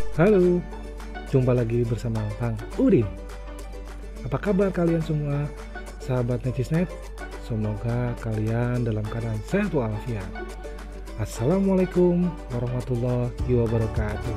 Halo, jumpa lagi bersama Bang Udin. Apa kabar kalian semua, sahabat Necisnet? Semoga kalian dalam keadaan sehat walafiat. Assalamualaikum warahmatullahi wabarakatuh.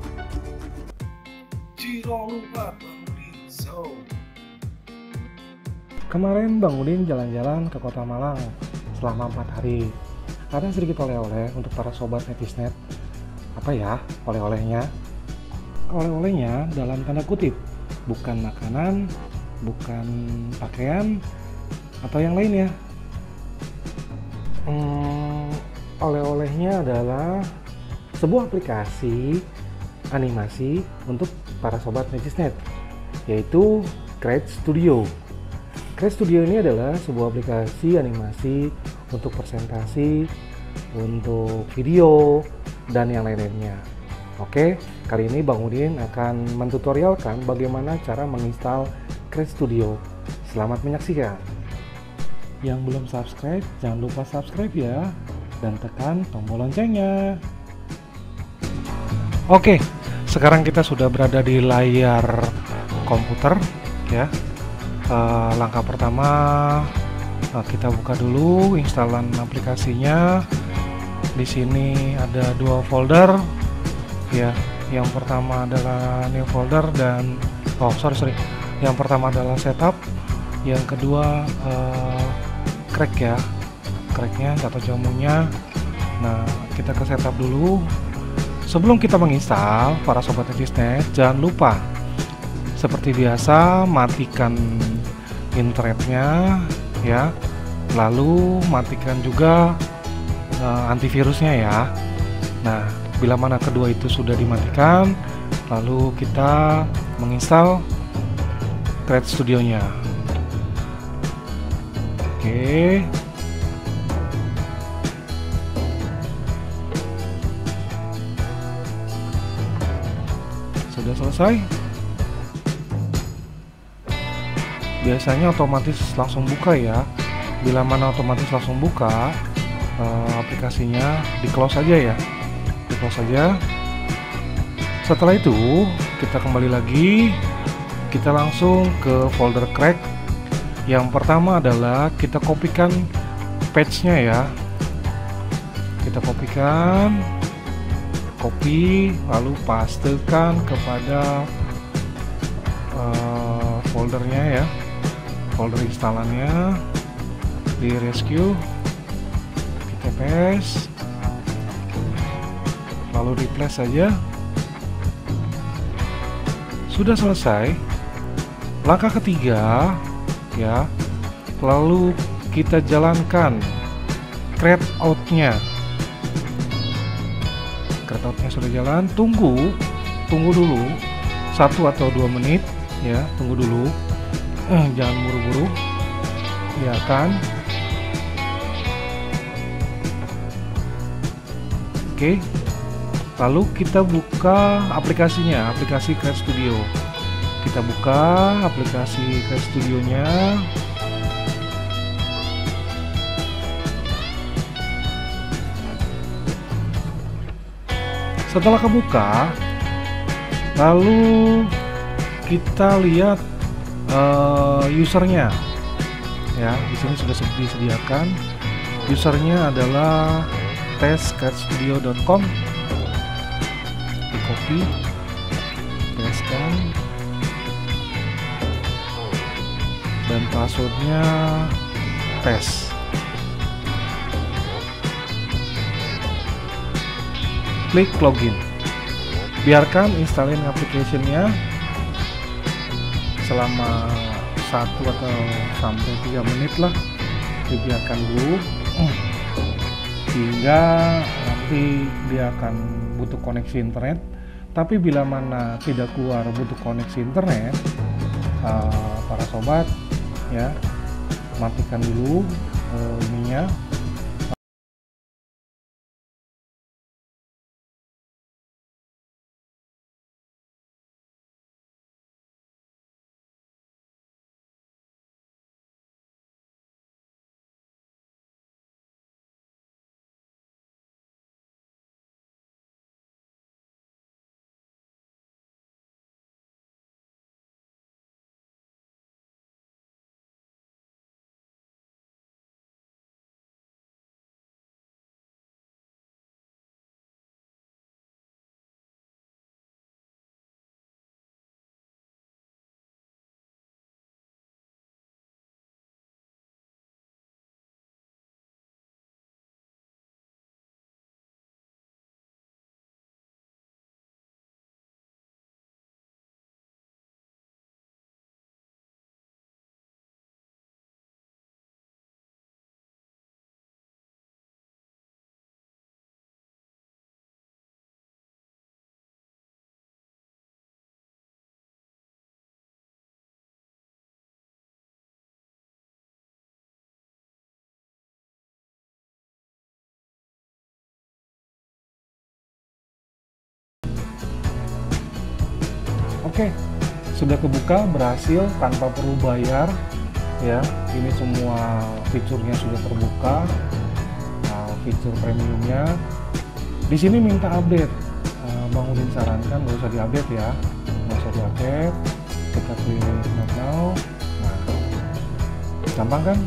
Kemarin Bang Udin jalan-jalan ke kota Malang selama 4 hari. Ada sedikit oleh-oleh untuk para sobat Necisnet. Apa ya oleh-olehnya? Oleh-olehnya dalam tanda kutip, bukan makanan, bukan pakaian, atau yang lainnya. Oleh-olehnya adalah sebuah aplikasi animasi untuk para sobat Necisnet, yaitu Create Studio. Create Studio ini adalah sebuah aplikasi animasi untuk presentasi, untuk video, dan yang lain-lainnya. Oke, kali ini Bang Udin akan mentutorialkan bagaimana cara menginstal Create Studio. Selamat menyaksikan. Yang belum subscribe, jangan lupa subscribe ya, dan tekan tombol loncengnya. Oke, sekarang kita sudah berada di layar komputer ya. Langkah pertama, kita buka dulu instalan aplikasinya. Di sini ada 2 folder ya. Yang pertama adalah new folder dan yang pertama adalah setup, yang kedua crack ya, cracknya atau jamunya. Nah, kita ke setup dulu. Sebelum kita menginstal, para sobat Necisnet, jangan lupa seperti biasa matikan internetnya ya, lalu matikan juga antivirusnya ya. Nah, bila mana kedua itu sudah dimatikan, lalu kita menginstal Create Studio-nya. Oke. Sudah selesai. Biasanya otomatis langsung buka ya. Bila mana otomatis langsung buka, aplikasinya di close aja ya, di close aja. Setelah itu kita kembali lagi, kita langsung ke folder crack. Yang pertama adalah kita kopikan page-nya ya, kita kopikan, copy, lalu pastekan kepada foldernya ya, folder instalannya di rescue, kita paste, lalu replace saja. Sudah selesai. Langkah ketiga ya, lalu kita jalankan create out-nya. Create out-nya sudah jalan, tunggu dulu 1 atau 2 menit ya, tunggu dulu. Jangan buru-buru, biarkan. Oke, lalu kita buka aplikasinya, aplikasi Create Studio. Kita buka aplikasi Create Studio-nya. Setelah kebuka, lalu kita lihat usernya ya. Di sini sudah disediakan. Usernya adalah test.createstudio.com. Di copy, pastekan, dan passwordnya test. Klik login. Biarkan instalin application-nya selama 1 atau sampai 3 menit lah, dibiarkan dulu hingga nanti dia akan butuh koneksi internet. Tapi bila mana tidak keluar butuh koneksi internet, para sobat ya, matikan dulu ininya, Oke, sudah kebuka berhasil tanpa perlu bayar ya. Ini semua fiturnya sudah terbuka. Fitur premiumnya di sini minta update. Bang Udin sarankan nggak usah diupdate ya, nggak usah diupdate. Kita pilih not now. Nah, gampang kan?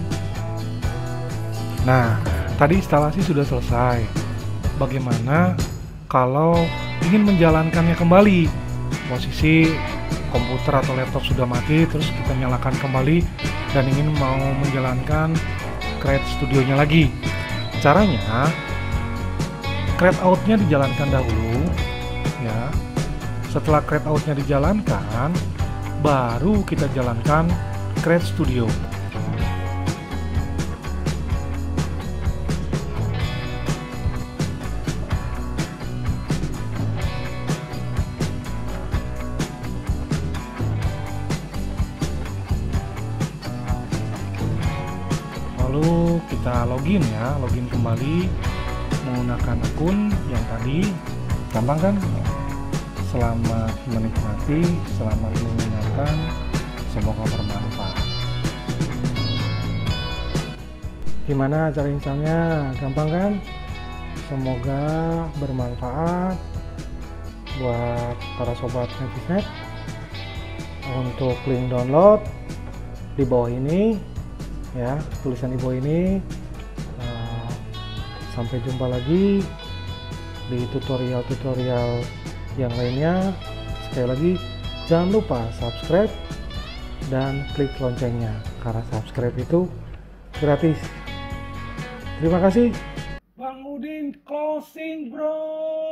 Nah, tadi instalasi sudah selesai. Bagaimana kalau ingin menjalankannya kembali? Posisi komputer atau laptop sudah mati, terus kita nyalakan kembali dan ingin mau menjalankan Create Studio-nya lagi. Caranya, Create Out-nya dijalankan dahulu, ya. Setelah Create Out-nya dijalankan, baru kita jalankan Create Studio. Lalu kita login ya, login kembali menggunakan akun yang tadi. Gampang kan? Selamat menikmati, selamat menggunakan, semoga bermanfaat. Gimana cara installnya? Gampang kan? Semoga bermanfaat buat para sobat netizen. Untuk link download di bawah ini ya, tulisan di bawah ini. Sampai jumpa lagi di tutorial-tutorial yang lainnya. Sekali lagi, jangan lupa subscribe dan klik loncengnya, karena subscribe itu gratis. Terima kasih. Bang Udin closing bro.